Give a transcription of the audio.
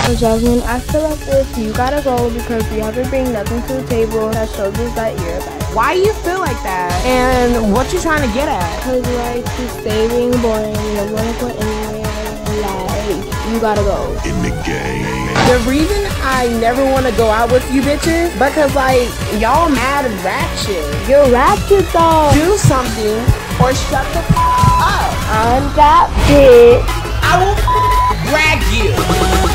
So Jasmine, I feel like if you gotta go because you haven't bring nothing to the table, that shows us that you're a bad. Why you feel like that? And what you trying to get at? Cause like you stay being boring, you don't wanna go anywhere, like you gotta go. In the game. The reason I never want to go out with you bitches, because like y'all mad ratchet. You're ratchet though. Do something or shut the f up. I'm that bitch. I will drag you.